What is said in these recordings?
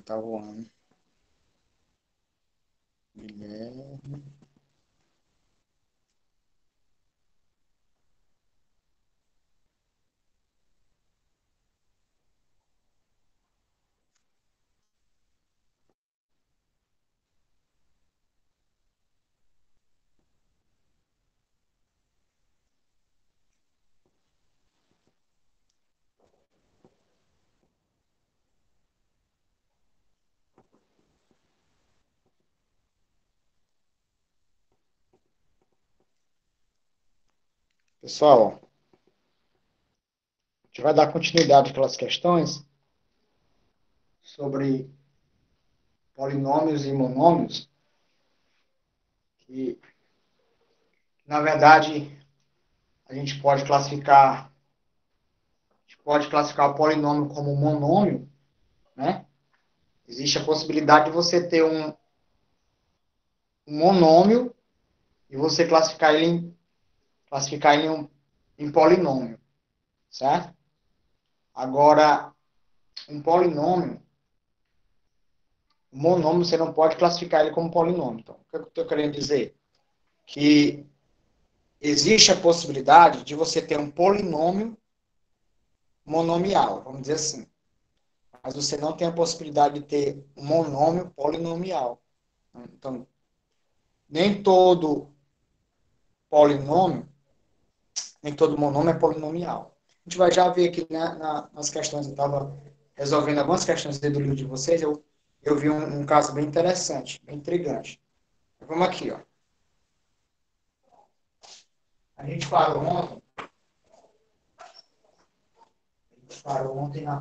tá voando. Guilherme. Pessoal, a gente vai dar continuidade àquelas questões sobre polinômios e monômios, que, na verdade, a gente pode classificar o polinômio como monômio, né? Existe a possibilidade de você ter um monômio e você classificar ele em polinômio, certo? Agora, um polinômio, um monômio, você não pode classificar ele como polinômio. Então, o que eu estou querendo dizer? Que existe a possibilidade de você ter um polinômio monomial, vamos dizer assim. Mas você não tem a possibilidade de ter um monômio polinomial. Então, nem todo polinômio, nem todo monômio é polinomial. A gente vai já ver aqui nas questões, eu estava resolvendo algumas questões do livro de vocês, eu vi um caso bem interessante, bem intrigante. Vamos aqui, ó. A gente parou ontem na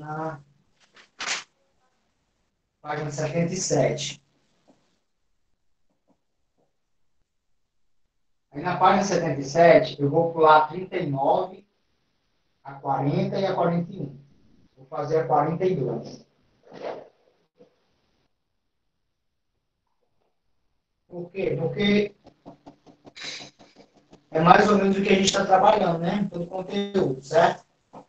página 77. Aí na página 77, eu vou pular a 39, a 40 e a 41. Vou fazer a 42. Por quê? Porque é mais ou menos o que a gente está trabalhando, né? Todo conteúdo, certo?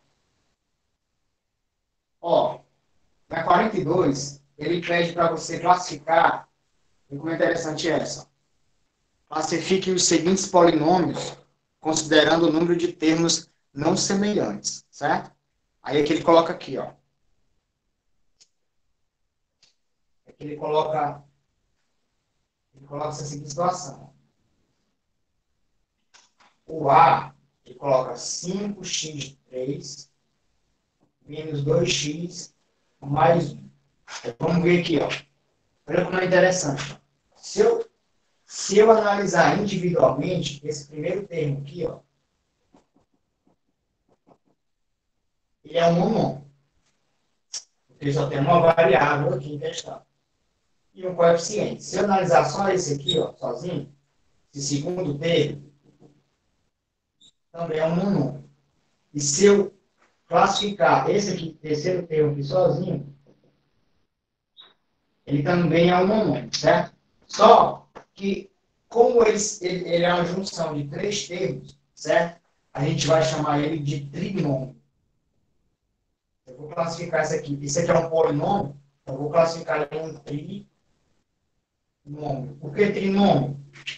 Ó, na 42, ele pede para você classificar, e como é interessante essa, classifique os seguintes polinômios, considerando o número de termos não semelhantes, certo? Aí é que ele coloca aqui, ó. É que ele coloca essa seguinte situação. O A, ele coloca 5x3 menos 2x mais 1. Vamos ver aqui, ó. Olha como é interessante. Se eu analisar individualmente, esse primeiro termo aqui, ó, ele é um monômio. Porque só tem uma variável aqui em questão. E um coeficiente. Se eu analisar só esse aqui, ó, sozinho, esse segundo termo, também é um monômio. E se eu classificar esse aqui, terceiro termo aqui sozinho, ele também é um monômio, certo? Só que, como ele é uma junção de três termos, certo? A gente vai chamar ele de trinômio. Eu vou classificar isso aqui. Isso aqui é um polinômio, eu vou classificar ele em trinômio. Por que trinômio?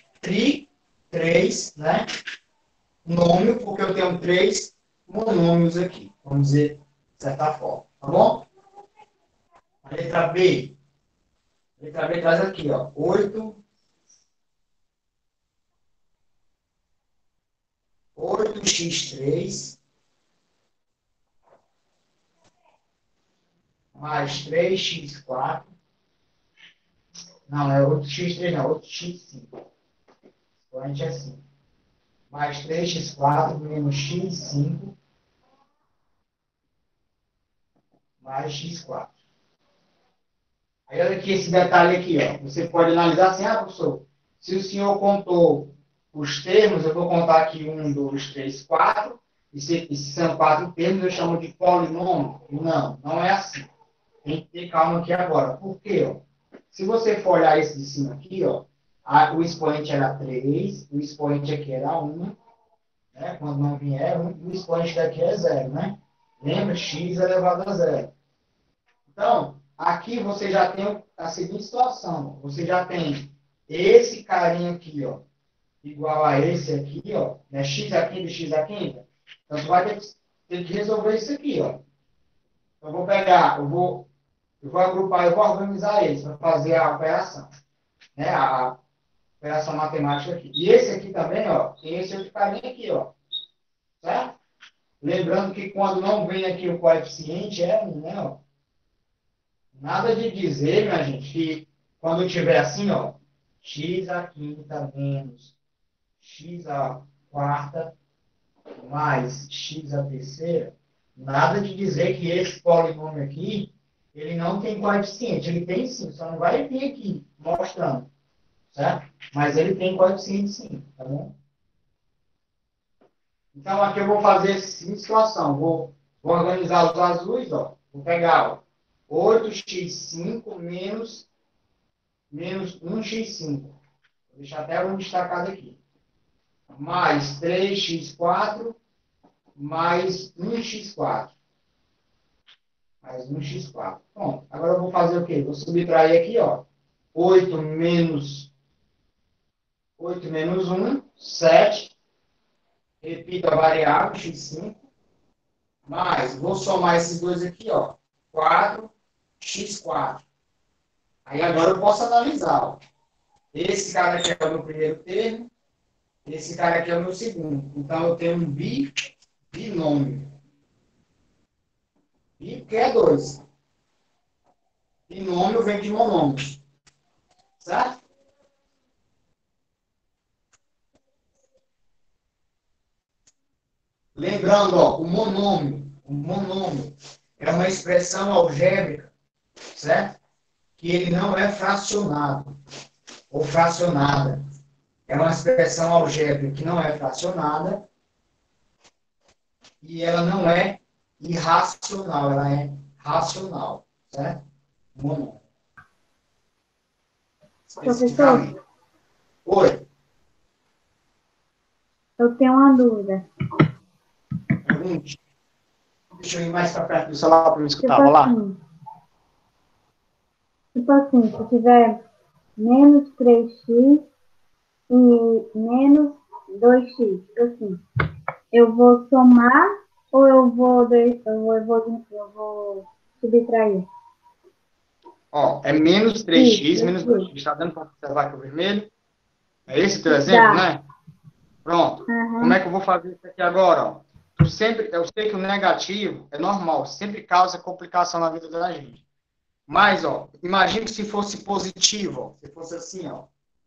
Três, né? Nômio, porque eu tenho três monômios aqui, vamos dizer, de certa forma. Tá bom? A letra B. A letra B traz aqui, ó. 8x3 mais 3x4. Não, é 8x3, não, 8x5. Então a gente é assim. Mais 3x4 menos x5 mais x4. Aí olha aqui esse detalhe aqui, ó. Você pode analisar assim, professor, se o senhor contou os termos, eu vou contar aqui 1, 2, 3, 4, e se são 4 termos, eu chamo de polinômio. Não, não é assim. Tem que ter calma aqui agora. Por quê? Ó? Se você for olhar esse de cima aqui, ó, o expoente era 3, o expoente aqui era 1, né? Quando não vier 1, o expoente daqui é 0, né? Lembra? X elevado a 0. Então, aqui você já tem a seguinte situação. Você já tem esse carinha aqui, ó, igual a esse aqui, ó, né? X a quinta, X a quinta. Então, você vai ter que resolver isso aqui, ó. Eu vou pegar, eu vou agrupar, eu vou organizar eles para fazer a operação, né? A operação matemática aqui. E esse aqui também, ó, tem esse outro carinha aqui, ó. Certo? Lembrando que quando não vem aqui o coeficiente é 1, né? Ó. Nada de dizer, minha gente, que quando tiver assim, ó, x a quinta menos x a quarta mais x a terceira, nada de dizer que esse polinômio aqui, ele não tem coeficiente. Ele tem sim, só não vai vir aqui mostrando, certo? Mas ele tem coeficiente sim, tá bom? Então, aqui eu vou fazer a seguinte situação. Vou organizar os azuis, ó. Vou pegar, ó, 8x5 menos 1x5. Vou deixar até um destacado aqui. Mais 3x4 mais 1x4. Mais 1x4. Bom, agora eu vou fazer o quê? Vou subtrair aqui, ó. 8 menos 1, 7. Repito a variável, x5. Mais, vou somar esses dois aqui, ó. 4x4. Aí agora eu posso analisar, ó. Esse cara aqui é o meu primeiro termo. Esse cara aqui é o meu segundo. Então eu tenho um binômio. Bi que é 2. Binômio vem de monômio. Certo? Lembrando, ó, o monômio é uma expressão algébrica, certo? Que ele não é fracionado ou fracionada. É uma expressão algébrica que não é fracionada e ela não é irracional, ela é racional, certo? Monômio. Especificamente. Professor, Oi, eu tenho uma dúvida. pergunte. Deixa eu ir mais para perto do celular para me escutar. Tipo Vai lá. assim, se tiver menos 3x e menos 2x, assim, eu vou somar ou eu vou subtrair? Ó, é menos Isso, 3x, menos isso. 2x. Está dando para observar aqui o vermelho? É esse o teu exemplo, Dá. né? Pronto. Como é Aham. que eu vou fazer isso aqui agora? Ó? Eu sei que o negativo é normal, sempre causa complicação na vida da gente. Mas, ó, imagine que se fosse positivo, ó, se fosse assim, ó,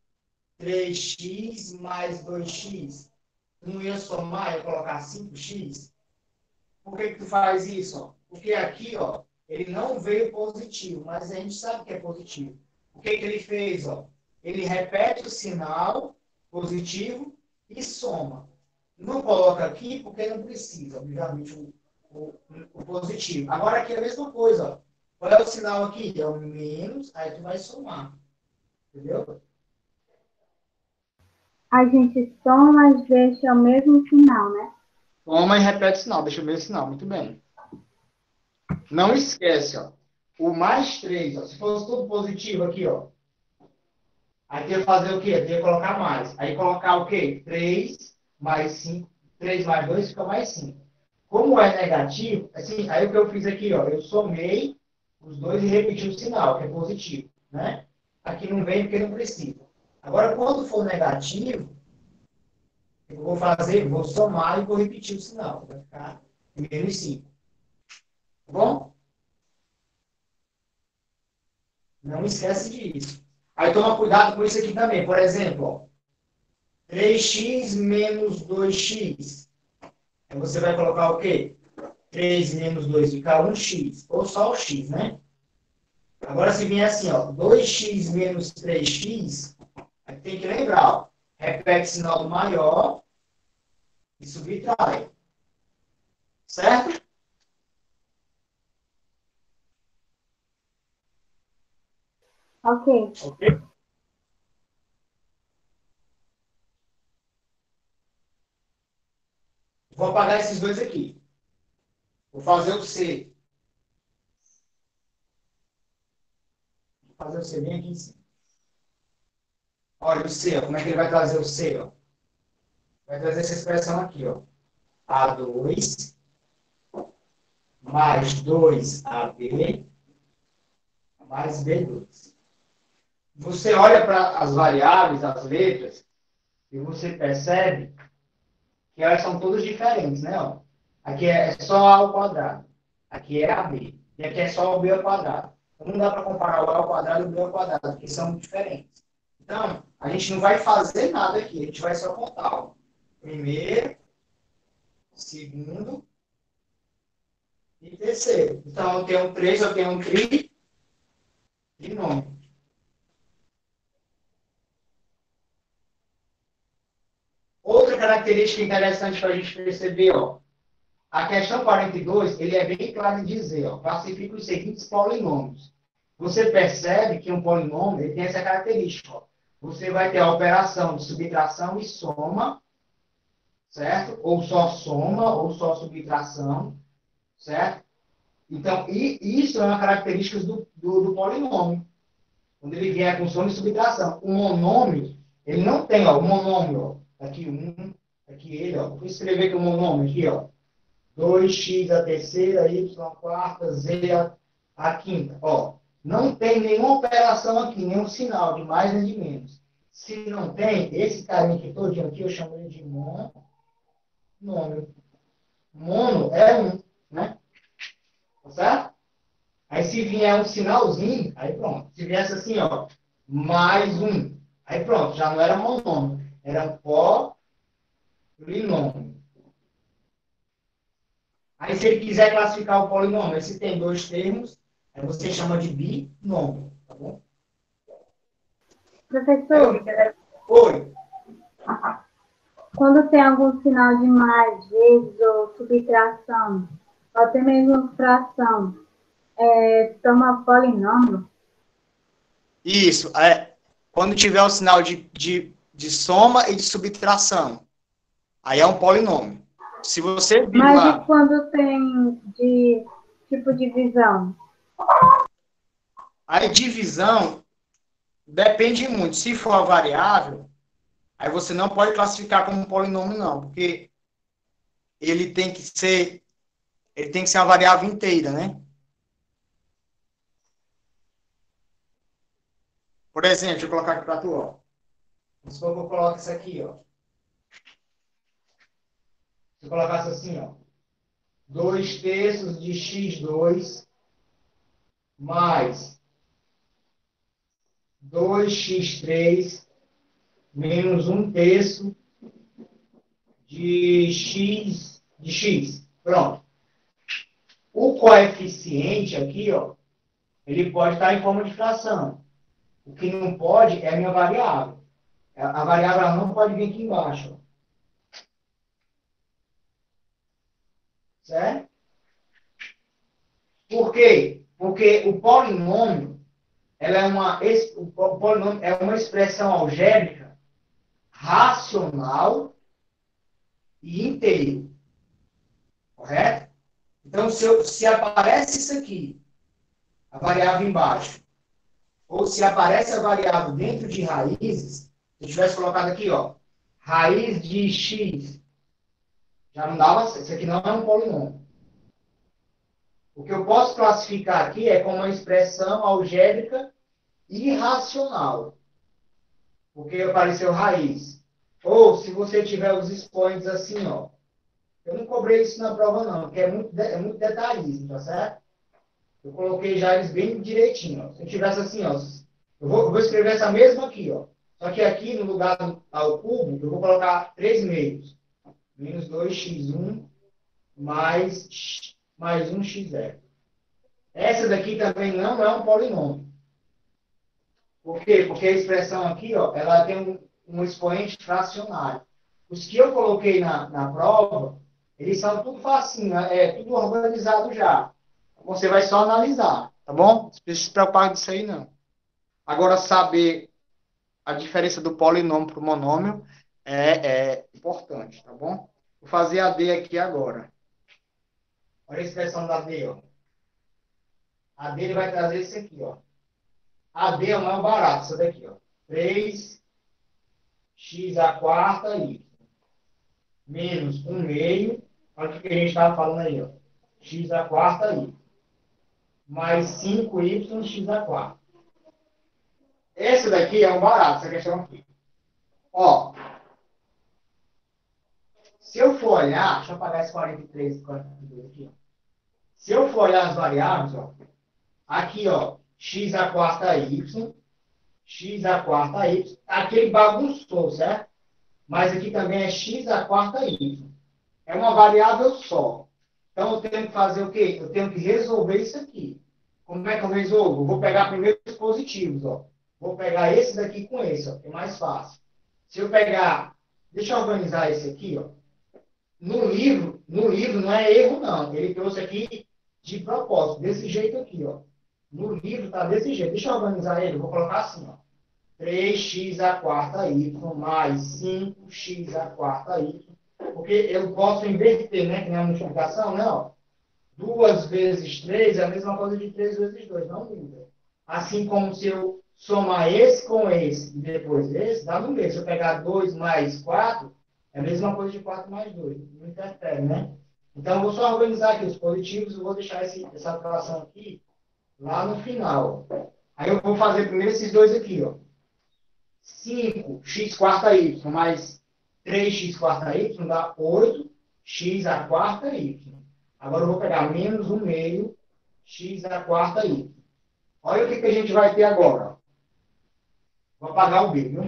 3x mais 2x, tu não ia somar e colocar 5x? Por que que tu faz isso? Ó? Porque aqui, ó, ele não veio positivo, mas a gente sabe que é positivo. O que que ele fez? Ó? Ele repete o sinal positivo e soma. Não coloca aqui porque não precisa, obviamente, o positivo. Agora aqui é a mesma coisa. Ó. Qual é o sinal aqui? É o menos, aí tu vai somar. Entendeu? A gente soma, mas deixa o mesmo final, né? Toma e repete o sinal. Deixa eu ver o sinal. Muito bem. Não esquece, ó. O mais 3, ó, se fosse tudo positivo aqui, ó. Aí tem que fazer o quê? Tem que colocar mais. Aí colocar o quê? 3 mais 5. 3 mais 2 fica mais 5. Como é negativo, assim, aí o que eu fiz aqui, ó, eu somei os dois e repeti o sinal, que é positivo, né? Aqui não vem porque não precisa. Agora, quando for negativo, eu vou fazer, vou somar e vou repetir o sinal. Vai ficar menos 5. Tá bom? Não esquece disso. Aí toma cuidado com isso aqui também. Por exemplo, ó, 3x menos 2x. Aí você vai colocar o quê? 3 menos 2 fica 1x. Ou só o x, né? Agora, se vier assim, ó, 2x menos 3x, aí tem que lembrar, ó, repete o sinal do maior e subtrai. Certo? Ok. Ok? Vou apagar esses dois aqui. Vou fazer o C. fazer o C bem aqui em cima. Olha o C, ó, como é que ele vai trazer o C? Ó? Vai trazer essa expressão aqui, ó. A2 mais 2AB mais B2. Você olha para as variáveis, as letras, e você percebe que elas são todas diferentes, né? Ó, aqui é só A ao quadrado. Aqui é AB. E aqui é só o B ao quadrado. Então, não dá para comparar o A ao quadrado e o B ao quadrado, porque são diferentes. Então, a gente não vai fazer nada aqui. A gente vai só contar. Ó. Primeiro, segundo e terceiro. Então, eu tenho 3, eu tenho um trinômio. Outra característica interessante para a gente perceber, ó, a questão 42, ele é bem claro em dizer, ó, classifica os seguintes polinômios. Você percebe que um polinômio ele tem essa característica. Ó. Você vai ter a operação de subtração e soma, certo? Ou só soma, ou só subtração, certo? Então, isso é uma característica do polinômio. Quando ele vier com soma e subtração. O monômio, ele não tem, ó, o monômio, ó, aqui aqui ele, ó. Vou escrever aqui o monômio, aqui, ó. 2x a terceira, y a quarta, z a quinta. Ó, não tem nenhuma operação aqui, nenhum sinal de mais nem de menos. Se não tem, esse carinha aqui todinho aqui, eu chamo ele de monômio. Mono é um, né? Tá certo? Aí se vier um sinalzinho, aí pronto. Se viesse assim, ó, mais um. Aí pronto, já não era monômio, era um polinômio. Aí, se ele quiser classificar o polinômio, se tem dois termos, aí você chama de binômio, tá bom? Professor, Oi. quando tem algum sinal de mais, vezes ou subtração, ou até mesmo fração, toma polinômio? Isso, quando tiver o sinal de soma e de subtração, aí é um polinômio. Se você vir Mas lá... e quando tem de tipo divisão? A divisão depende muito. Se for a variável, aí você não pode classificar como um polinômio, não, porque ele tem que ser uma variável inteira, né? Por exemplo, deixa eu colocar aqui para tu, ó. Se eu coloco isso aqui, ó. Se eu colocasse assim, ó. 2 terços de x2 mais 2x3 menos 1 terço de x. Pronto. O coeficiente aqui, ó, ele pode estar em forma de fração. O que não pode é a minha variável. A variável ela não pode vir aqui embaixo. Ó. Certo? Por quê? Porque o polinômio, o polinômio é uma expressão algébrica racional e inteiro. Correto? Então, se aparece isso aqui, a variável embaixo, ou se aparece a variável dentro de raízes, se eu tivesse colocado aqui, ó, raiz de x, já não dava, isso aqui não é um polinômio. O que eu posso classificar aqui é como uma expressão algébrica irracional, porque apareceu raiz. Ou, se você tiver os expoentes assim, ó, eu não cobrei isso na prova não, porque é muito detalhismo, tá certo? Eu coloquei já eles bem direitinho. Ó. Se eu tivesse assim, ó, eu vou escrever essa mesma aqui, ó. Só que aqui, no lugar ao cubo, eu vou colocar 3 meios. Menos 2x1 mais 1x0. Essa daqui também não é um polinômio. Por quê? Porque a expressão aqui, ó, ela tem um expoente fracionário. Os que eu coloquei na prova, eles são tudo facinho, tudo organizado já. Você vai só analisar, tá bom? Não precisa se preocupar disso aí, não. Agora, saber a diferença do polinômio para o monômio é importante, tá bom? Vou fazer a D aqui agora. Olha a expressão da D, ó. A D ele vai trazer isso aqui, ó. AD é o mais barato, isso daqui, ó. 3x à quarta y menos 1 meio. Olha o que a gente estava falando aí, ó. X à quarta y mais 5y à quarta. Esse daqui é o barato, essa questão aqui. Ó, se eu for olhar, deixa eu apagar esse 43 e 42 aqui, ó. Se eu for olhar as variáveis, ó, aqui, ó, x à quarta y, x à quarta y, aqui ele bagunçou, certo? Mas aqui também é x à quarta y. É uma variável só. Então, eu tenho que fazer o quê? Eu tenho que resolver isso aqui. Como é que eu resolvo? Eu vou pegar primeiro os positivos, ó. Vou pegar esse daqui com esse, ó, que é mais fácil. Se eu pegar, deixa eu organizar esse aqui, ó. No livro não é erro, não. Ele trouxe aqui de propósito, desse jeito aqui, ó. No livro tá desse jeito. Deixa eu organizar ele, eu vou colocar assim, ó. 3x à quarta y mais 5x à quarta y. Porque eu posso inverter, né? Que nem a multiplicação, né? Ó. 2 vezes 3 é a mesma coisa de 3 vezes 2, não muda. Assim como se eu somar esse com esse e depois esse, dá no mesmo. Se eu pegar 2 mais 4, é a mesma coisa de 4 mais 2. Não interfere, né? Então, eu vou só organizar aqui os positivos e vou deixar essa alteração aqui lá no final. Aí eu vou fazer primeiro esses dois aqui, ó. 5x quarta y mais 3x quarta y dá 8x à quarta y. Agora eu vou pegar menos 1 meio x à quarta y. Olha o que a gente vai ter agora. Vou apagar o b, viu?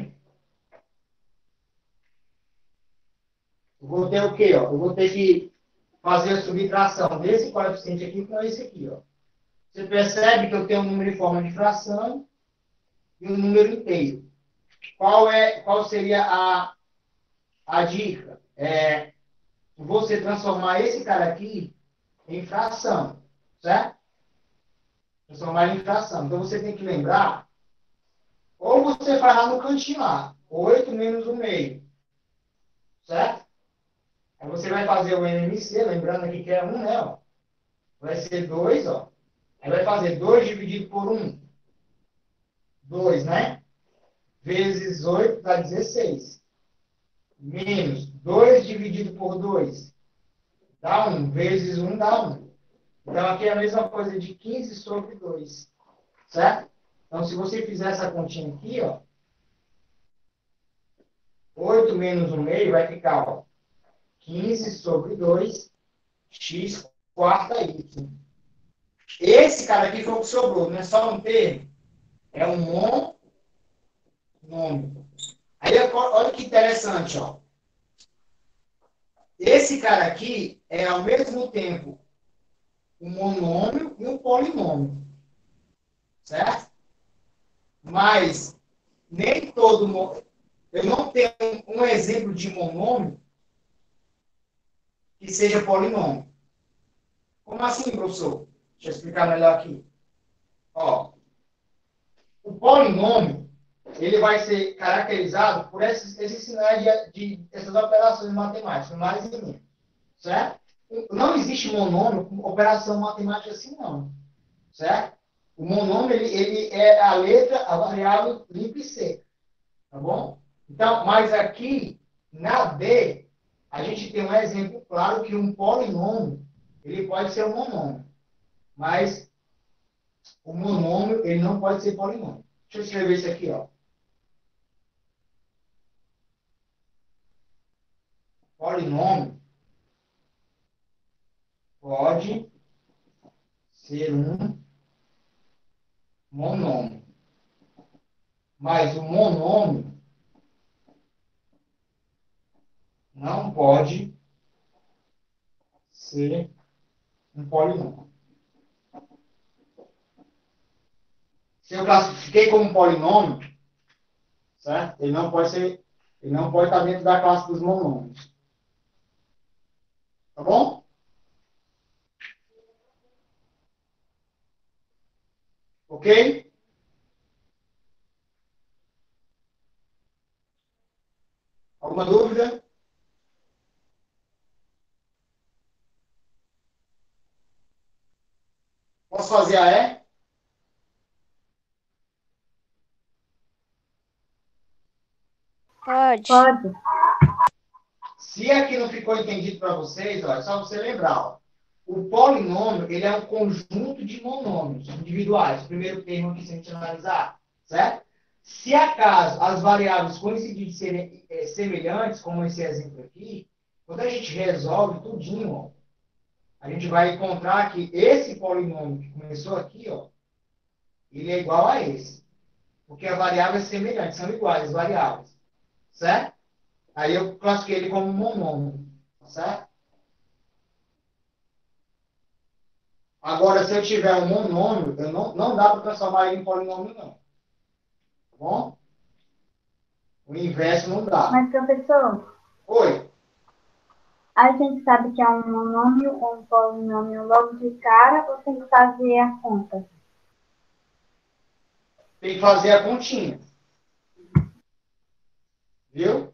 Eu vou ter o quê? Ó? Eu vou ter que fazer a subtração desse coeficiente aqui com esse aqui. Ó. Você percebe que eu tenho um número em forma de fração e um número inteiro. Qual seria a dica? Você transformar esse cara aqui em fração, certo? Transformar em fração. Então, você tem que lembrar, ou você faz lá no cantinho lá, 8 menos 1 meio, certo? Aí você vai fazer o NMC, lembrando aqui que é 1, né? Ó. Vai ser 2, ó. Aí vai fazer 2 dividido por 1, 2, né? Vezes 8 dá 16. Menos 2 dividido por 2 dá 1, vezes 1 dá 1. Então, aqui é a mesma coisa de 15 sobre 2. Certo? Então, se você fizer essa continha aqui, ó, 8 menos 1 meio vai ficar, ó, 15 sobre 2, x quarta y. Esse cara aqui foi o que sobrou, não é só um termo, é um monômio. Aí, olha que interessante, ó. Esse cara aqui é, ao mesmo tempo, um monômio e um polinômio. Certo? Mas nem todo. Eu não tenho um exemplo de monômio que seja polinômio. Como assim, professor? Deixa eu explicar melhor aqui. Ó, o polinômio ele vai ser caracterizado por esses sinais de essas operações matemáticas, mais e menos. Certo? Não existe monômio com operação matemática assim, não. Certo? O monômio ele é a letra, a variável limpa e seca. Tá bom? Então, mas aqui, na D, a gente tem um exemplo claro que um polinômio, ele pode ser um monômio. Mas o monômio, ele não pode ser polinômio. Deixa eu escrever isso aqui, ó. Polinômio pode ser um monômio. Mas o monômio não pode ser um polinômio. Se eu classifiquei como polinômio, certo? Ele não pode estar dentro da classe dos monômios. Tá bom? Ok? Alguma dúvida? Posso fazer a E? Pode. Pode. Se aqui não ficou entendido para vocês, ó, é só você lembrar. Ó. O polinômio ele é um conjunto de monômios individuais. O primeiro termo aqui, se a gente analisar, certo? Se acaso as variáveis coincidirem de serem semelhantes, como esse exemplo aqui, quando a gente resolve tudinho, ó, a gente vai encontrar que esse polinômio que começou aqui, ó, ele é igual a esse. Porque a variável é semelhante, são iguais as variáveis. Certo? Aí eu classifiquei ele como monômio. Certo? Agora, se eu tiver um monômio, eu não dá para transformar ele em polinômio, não. Tá bom? O inverso não dá. Mas, professor, Oi. a gente sabe que é um monômio ou um polinômio logo de cara ou tem que fazer a conta? Tem que fazer a continha. Viu?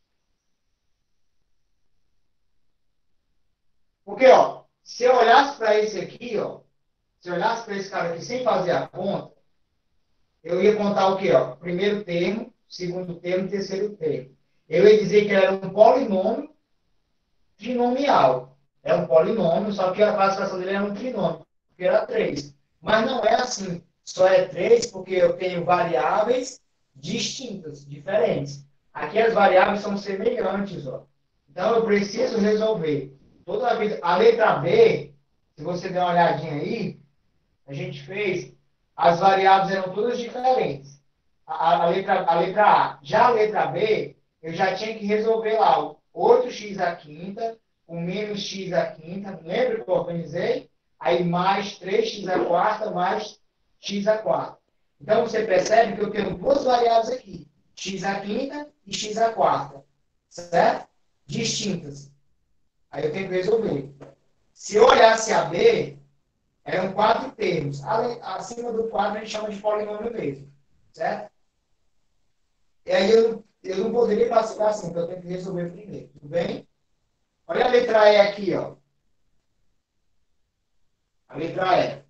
Porque, ó, se eu olhasse para esse aqui, ó, se eu olhasse para esse cara aqui sem fazer a conta, eu ia contar o quê? Ó? Primeiro termo, segundo termo, terceiro termo. Eu ia dizer que era um polinômio trinomial. É um polinômio, só que a classificação dele era um trinômio, porque era 3. Mas não é assim. Só é 3 porque eu tenho variáveis distintas, diferentes. Aqui as variáveis são semelhantes. Ó. Então eu preciso resolver. Toda vez. A letra B, se você der uma olhadinha aí, a gente fez, as variáveis eram todas diferentes. A letra A. Já a letra B, eu já tinha que resolver lá o 8x à quinta, o menos x à quinta, lembra que eu organizei? Aí mais 3x à quarta, mais x à quarta. Então você percebe que eu tenho duas variáveis aqui, x à quinta e x à quarta, certo? Distintas. Aí eu tenho que resolver. Se eu olhasse a B, eram 4 termos. Acima do 4 a gente chama de polinômio mesmo. Certo? E aí eu não poderia classificar assim, então eu tenho que resolver primeiro. Tudo bem? Olha a letra E aqui, ó. A letra E.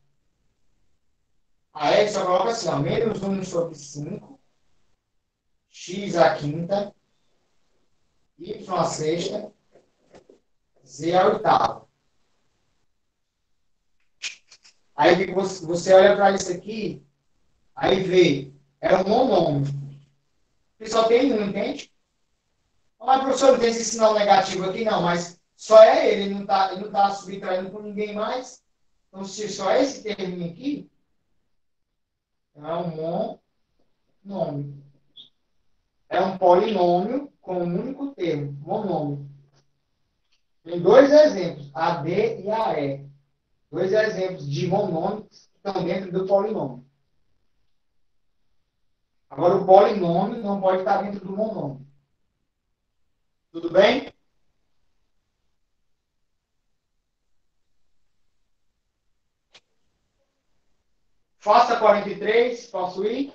A E só coloca assim, ó, menos 1 sobre 5, x à quinta, y à sexta, z à oitava. Aí você olha para isso aqui, aí vê, é um monômio. E só tem um, entende? Mas, professor, não tem esse sinal negativo aqui, não, mas só é ele não tá subtraindo com ninguém mais. Então, se só é esse termo aqui, é um monômio. É um polinômio com um único termo, monômio. Tem dois exemplos, a D e a E. Dois exemplos de monômios que estão dentro do polinômio. Agora, o polinômio não pode estar dentro do monômio. Tudo bem? Faça 43, posso ir?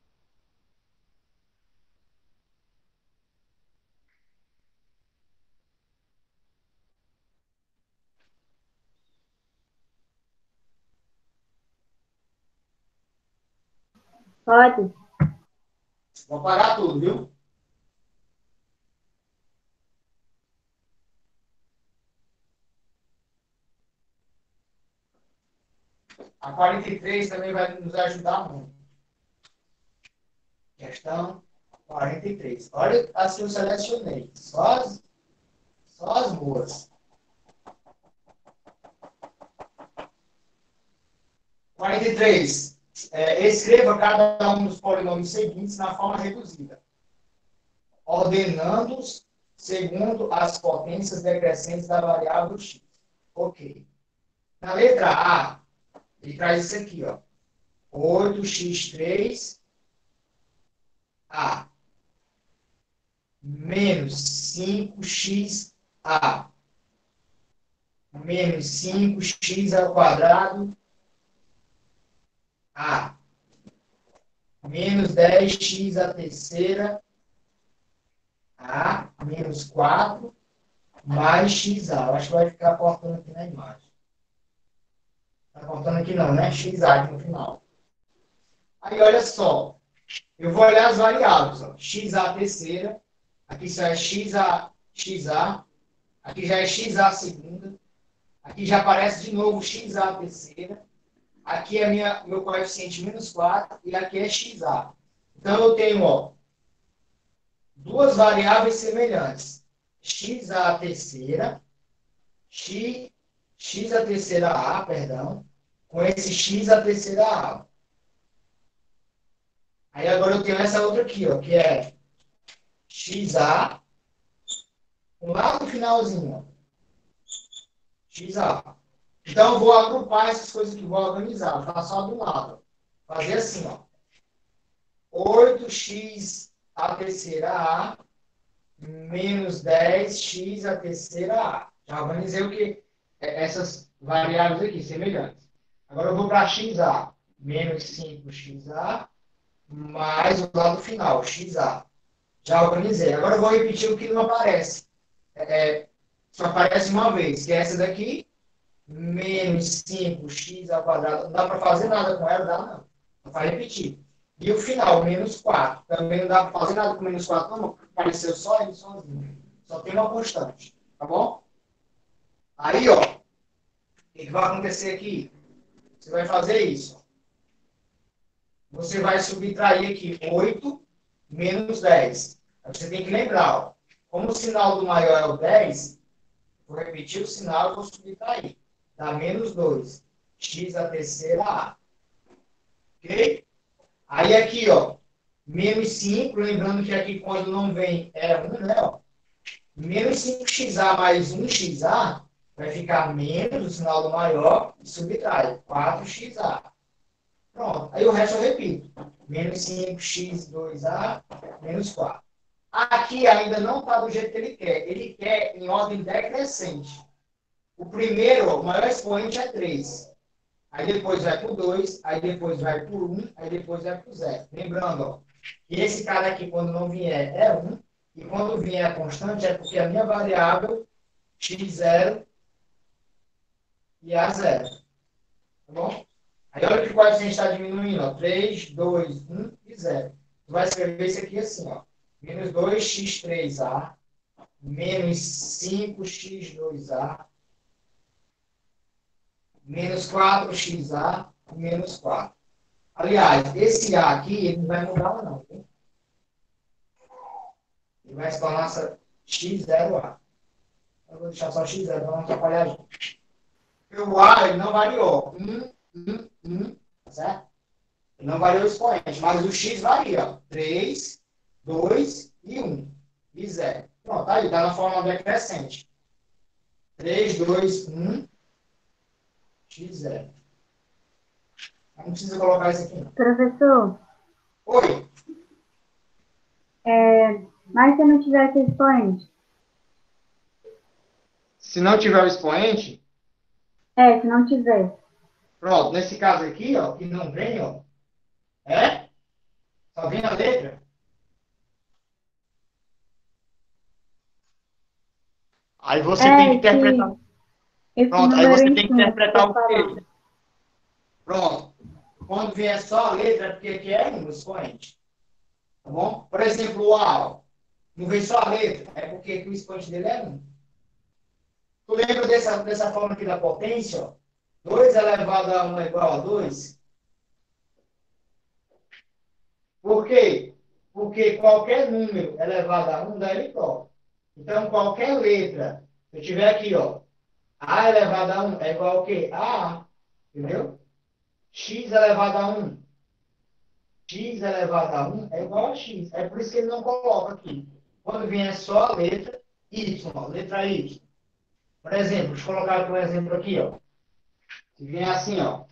Pode. Vou apagar tudo, viu? A 43 também vai nos ajudar muito. Questão 43. Olha as que eu selecionei. Só as boas. 43. Escreva cada um dos polinômios seguintes na forma reduzida, ordenando-os segundo as potências decrescentes da variável x. Ok. Na letra A, ele traz isso aqui, ó. 8x3 A menos 5x A menos 5x ao quadrado A menos 10x à terceira A menos 4 mais XA. Eu acho que vai ficar cortando aqui na imagem. Está cortando aqui não, né? XA aqui no final. Aí olha só. Eu vou olhar as variáveis. Ó. XA à terceira Aqui só é XA. Aqui já é XA segunda. Aqui já aparece de novo XA terceira. Aqui é meu coeficiente menos 4 e aqui é XA. Então, eu tenho, ó, duas variáveis semelhantes. XA terceira, x a terceira A, perdão, com esse x a terceira A. Aí agora eu tenho essa outra aqui, ó, que é XA, lá no finalzinho, ó, XA. Então, eu vou agrupar essas coisas aqui, vou organizar, vou fazer só de um lado. Fazer assim, ó. 8x a terceira A menos 10x a terceira A. Já organizei o que? Essas variáveis aqui, semelhantes. Agora eu vou para XA. Menos 5xa mais o lado final, XA. Já organizei. Agora eu vou repetir o que não aparece. Só aparece uma vez, que é essa daqui. Menos 5x ao quadrado. Não dá para fazer nada com ela, dá não. Não vai repetir. E o final, menos 4. Também não dá para fazer nada com menos 4, não. Apareceu só ele sozinho. Só tem uma constante. Tá bom? Aí, ó. O que vai acontecer aqui? Você vai fazer isso. Você vai subtrair aqui 8 menos 10. Aí você tem que lembrar, ó. Como o sinal do maior é o 10, vou repetir o sinal e vou subtrair. Dá menos 2. X a terceira A. Ok? Aí aqui, ó. Menos 5, lembrando que aqui quando não vem é 1, né? Ó. Menos 5xa mais 1xa vai ficar menos o sinal do maior e subtrai. 4xa. Pronto. Aí o resto eu repito. Menos 5x2a menos 4. Aqui ainda não está do jeito que ele quer. Ele quer em ordem decrescente. O primeiro, o maior expoente é 3. Aí depois vai para o 2, aí depois vai para o 1, aí depois vai para o 0. Lembrando, ó, que esse cara aqui, quando não vier, é 1. E quando vier a constante, é porque a minha variável x0 e a0. Tá bom? Aí olha que o coeficiente está diminuindo, ó. 3, 2, 1 e 0. Tu vai escrever isso aqui assim, ó. Menos 2x3a, menos 5x2a, menos 4xa e menos 4. Aliás, esse A aqui, ele não vai mudar não. Tá? Ele vai se tornar x0A. Eu vou deixar só x0, para não atrapalhar a gente. Porque o A, ele não variou. 1, certo? Ele não variou o expoente, mas o x varia. 3, 2 e 1. E 0. Pronto, tá aí, está na forma decrescente. 3, 2, 1, x0. Não precisa colocar isso aqui, não. Professor, Oi. mas se eu não tiver esse expoente? Se não tiver o expoente, Se não tiver. pronto, nesse caso aqui, ó, que não vem, ó, só vem a letra. Aí você tem que interpretar. Pronto, aí você tem que interpretar o quê? Pronto. Quando vier só a letra, é porque aqui é um expoente. Tá bom? Por exemplo, o A, ó, não vem só a letra, é porque aqui o expoente dele é 1. Tu lembra dessa forma aqui da potência? Ó? 2 elevado a 1 é igual a 2? Por quê? Porque qualquer número elevado a 1 dá ele próprio. Então, qualquer letra, se eu tiver aqui, ó, A elevado a 1 é igual ao quê? A, entendeu? X elevado a 1. X elevado a 1 é igual a x. É por isso que ele não coloca aqui. Quando vier só a letra y, ó, letra y. Por exemplo, deixa eu colocar aqui um exemplo aqui, ó. Se vier assim, ó,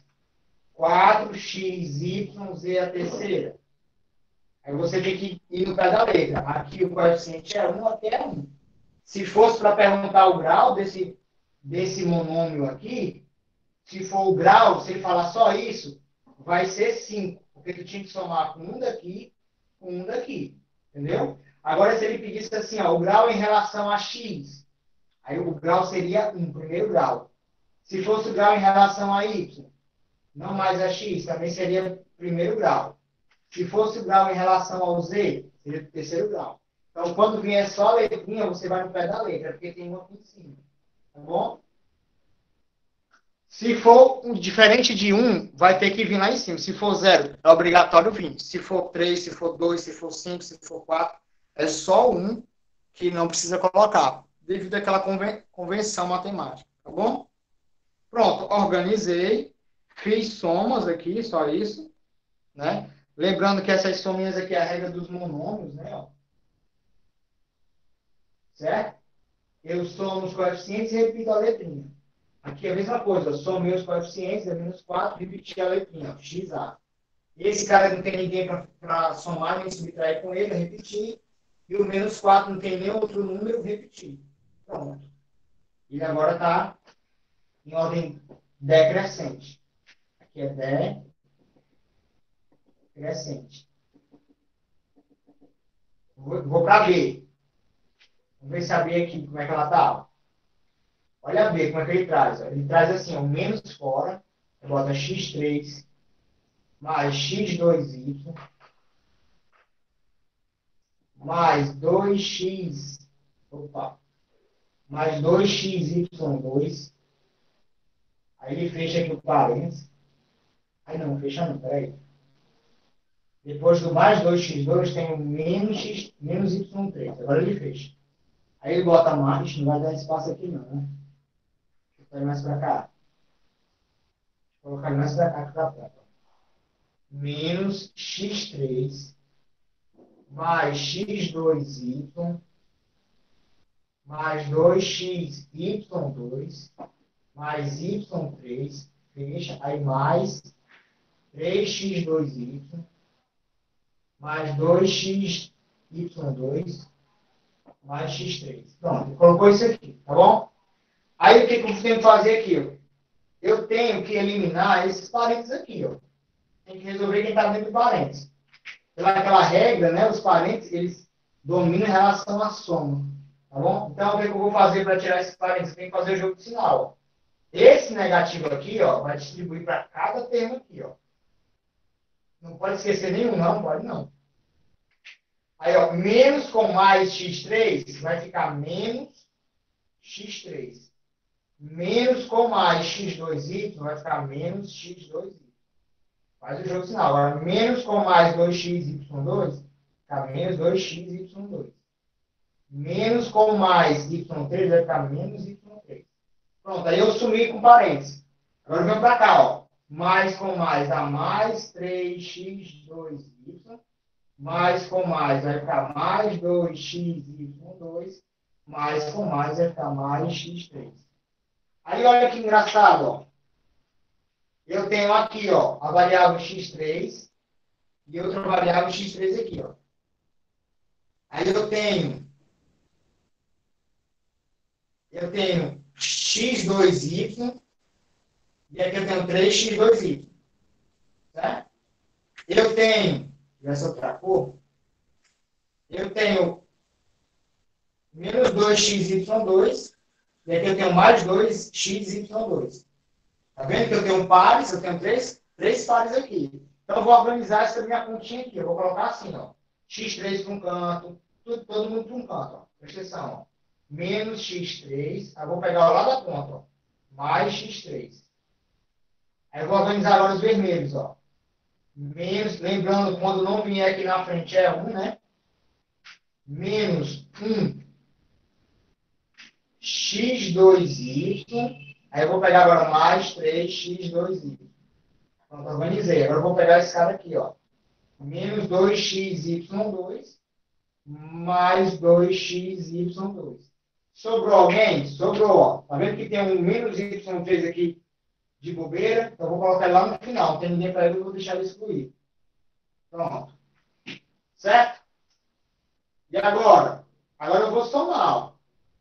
4xyz a terceira. Aí você tem que ir no pé da letra. Aqui o coeficiente é 1, aqui é 1. Se fosse para perguntar o grau desse monômio aqui, se for o grau, se ele falar só isso, vai ser 5. Porque tu tinha que somar com um daqui, com um daqui. Entendeu? Agora, se ele pedisse assim, ó, o grau em relação a x, aí o grau seria 1, primeiro grau. Se fosse o grau em relação a y, não mais a x, também seria primeiro grau. Se fosse o grau em relação ao z, seria o terceiro grau. Então, quando vier só a letrinha, você vai no pé da letra, porque tem uma aqui em cima. Tá bom? Se for diferente de 1, vai ter que vir lá em cima. Se for 0, é obrigatório vir. Se for 3, se for 2, se for 5, se for 4, é só 1 que não precisa colocar, devido àquela convenção matemática. Tá bom? Pronto, organizei. Fiz somas aqui, só isso. Né? Lembrando que essas sominhas aqui é a regra dos monômios, né? Certo? Eu somo os coeficientes e repito a letrinha. Aqui é a mesma coisa, eu somei os coeficientes, é menos 4, repeti a letrinha, XA. Esse cara não tem ninguém para somar nem subtrair com ele, repetir. E o menos 4 não tem nenhum outro número, repetir. Pronto. Ele agora está em ordem decrescente. Aqui é decrescente. Vou para B. Vamos ver se a B aqui, como é que ela está. Olha a B, como é que ele traz. Ele traz assim, o menos fora, bota x3 mais x2y mais 2x, mais 2xy2. Aí ele fecha aqui o parênteses. Aí não, fecha não, peraí. Depois do mais 2x2 tem o menos y3. Agora ele fecha. Aí ele bota mais, não vai dar espaço aqui não, né? Deixa eu sair mais para cá. Vou colocar mais para cá que dá pra. Menos x3 mais x2y mais 2xy2 mais y3, fecha, aí mais 3x2y mais 2xy2 mais x3. Pronto, colocou isso aqui, tá bom? Aí o que eu tenho que fazer aqui? Eu tenho que eliminar esses parênteses aqui, ó. Tem que resolver quem está dentro do parênteses. Pelaquela regra, né, os parênteses, eles dominam em relação à soma. Tá bom? Então, o que eu vou fazer para tirar esses parênteses? Tem que fazer o jogo de sinal. Ó. Esse negativo aqui, ó, vai distribuir para cada termo aqui, ó. Não pode esquecer nenhum, não, pode não. Aí, ó, menos com mais x3 vai ficar menos x3. Menos com mais x2y vai ficar menos x2y. Faz o jogo de sinal. Agora, menos com mais 2xy2 fica menos 2xy2. Menos com mais y3 vai ficar menos y3. Pronto, aí eu sumi com parênteses. Agora vem para cá, ó. Mais com mais dá mais 3x2y. Mais com mais vai ficar mais 2xy2. Mais com mais vai ficar mais x3. Aí olha que engraçado, ó. Eu tenho aqui, ó, a variável x3 e outra variável x3 aqui, ó. Aí eu tenho x2y e aqui eu tenho 3x2y. Certo? Eu tenho, essa outra cor, eu tenho menos 2xy2 e aqui eu tenho mais 2xy2. Tá vendo que eu tenho pares, eu tenho três pares aqui. Então eu vou organizar essa minha continha aqui. Eu vou colocar assim, ó. x3 para um canto, todo mundo para um canto, ó. Presta atenção, ó. Menos x3, aí eu vou pegar o lado da ponta, ó. Mais x3. Aí eu vou organizar agora os vermelhos, ó. Menos, lembrando, quando não vier aqui na frente é 1, né? Menos 1 x2y. Aí eu vou pegar agora mais 3x2y. Pronto, organizei. Agora eu vou pegar esse cara aqui, ó. Menos 2xy2 mais 2xy2. Sobrou alguém? Sobrou, ó. Tá vendo que tem um menos y3 aqui de bobeira? Então eu vou colocar ele lá no final. Não tem ninguém para ele, eu vou deixar ele excluído. Pronto. Certo? E agora? Agora eu vou somar, ó.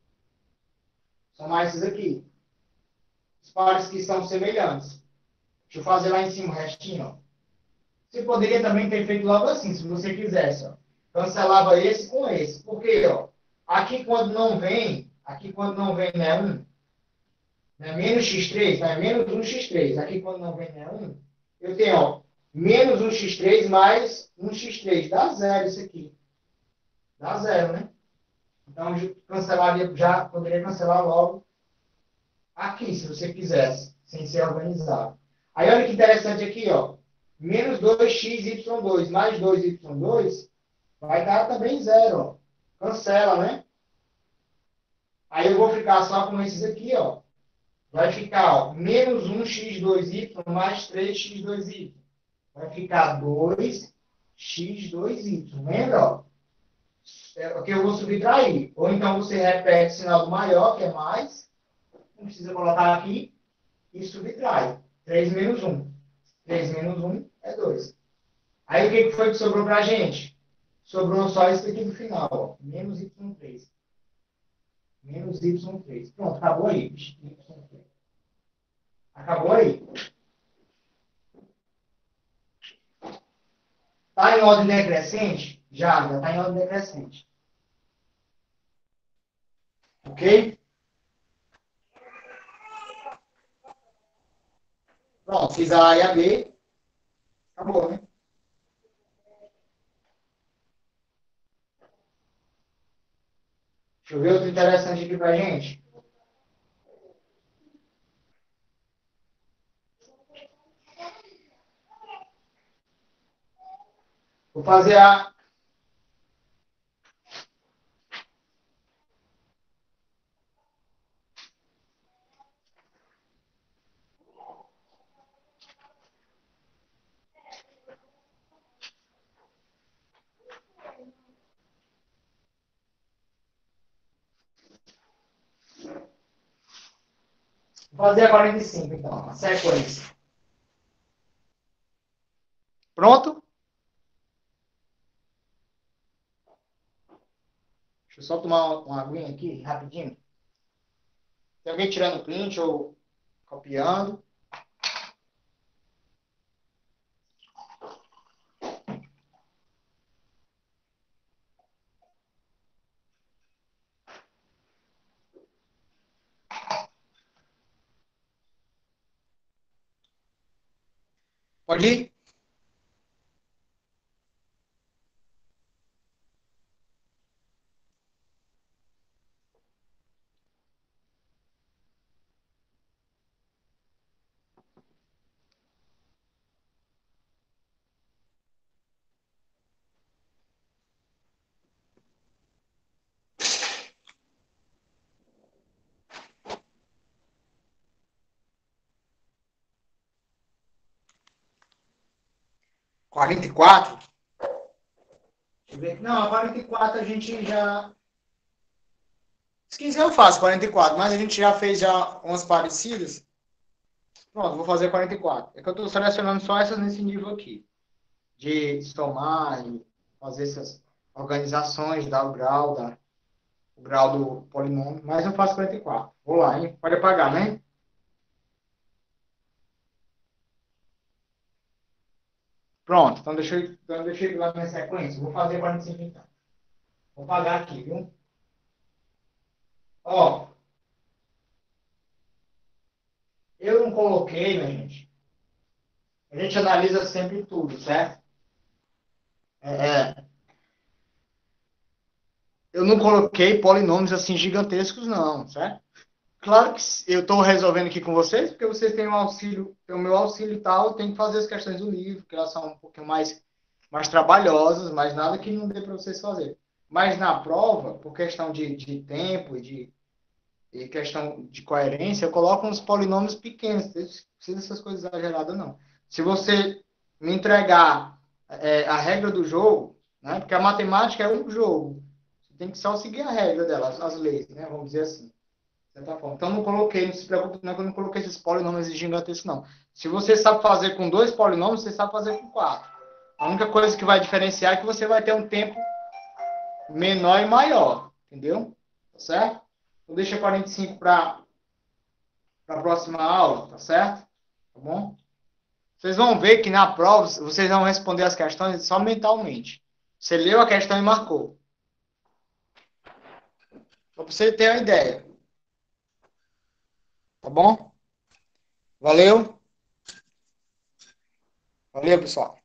Somar esses aqui. Os pares que são semelhantes. Deixa eu fazer lá em cima o restinho, ó. Você poderia também ter feito logo assim, se você quisesse, ó. Cancelava esse com esse. Por quê, ó? Aqui quando não vem, né, 1. Né, menos x3, né, menos 1x3. Aqui quando não vem, né, 1. Eu tenho, ó, menos 1x3 mais 1x3. Dá zero isso aqui. Dá zero, né? Então, já poderia cancelar logo aqui, se você quisesse, sem ser organizado. Aí, olha que interessante aqui, ó. Menos 2xy2 mais 2y2 vai dar também zero, ó. Cancela, né? Aí eu vou ficar só com esses aqui, ó. Vai ficar, ó, menos 1x2y mais 3x2y. Vai ficar 2x2y. Lembra, ó? É o que eu vou subtrair. Ou então você repete o sinal do maior, que é mais. Não precisa colocar aqui. E subtrai. 3 menos 1. 3 menos 1 é 2. Aí o que foi que sobrou pra gente? Sobrou só isso aqui no final, ó. Menos y3. Menos y3. Pronto, acabou aí. Y3. Acabou aí. Está em ordem decrescente? Já está em ordem decrescente. Ok? Pronto, fiz a A e a B. Acabou, né? Deixa eu ver outro interessante aqui pra gente. Vou fazer a... Vou fazer a 45, então. A sequência. Pronto? Deixa eu só tomar uma aguinha aqui, rapidinho. Tem alguém tirando print ou copiando? Pode ir? Quarenta e quatro? Deixa eu ver. Não, a 44 a gente já... Se quiser eu faço 44, mas a gente já fez já umas parecidas. Pronto, vou fazer 44. É que eu estou selecionando só essas nesse nível aqui. De somar e fazer essas organizações, dar o grau do polinômio. Mas eu faço 44. Vou lá, hein? Pode apagar, né? Pronto, então deixa eu ir lá na sequência. Vou fazer 45 então. Vou apagar aqui, viu? Ó, eu não coloquei, minha gente. A gente analisa sempre tudo, certo? É, eu não coloquei polinômios assim gigantescos, não, certo? Claro que eu estou resolvendo aqui com vocês, porque vocês têm um auxílio, tem o meu auxílio e tal, eu tenho que fazer as questões do livro, que elas são um pouquinho mais trabalhosas, mas nada que não dê para vocês fazer. Mas na prova, por questão de tempo e questão de coerência, eu coloco uns polinômios pequenos, não precisa dessas coisas exageradas, não. Se você me entregar a regra do jogo, né, porque a matemática é um jogo, você tem que só seguir a regra dela, as leis, né, vamos dizer assim. Então, não coloquei, não se preocupe, não, que eu não coloquei esses polinômios gigantescos, não. Se você sabe fazer com 2 polinômios, você sabe fazer com 4. A única coisa que vai diferenciar é que você vai ter um tempo menor e maior, entendeu? Tá certo? Então, deixa 45 para a próxima aula, tá certo? Tá bom? Vocês vão ver que na prova, vocês vão responder as questões só mentalmente. Você leu a questão e marcou. Só para você ter uma ideia. Tá bom? Valeu? Valeu, pessoal.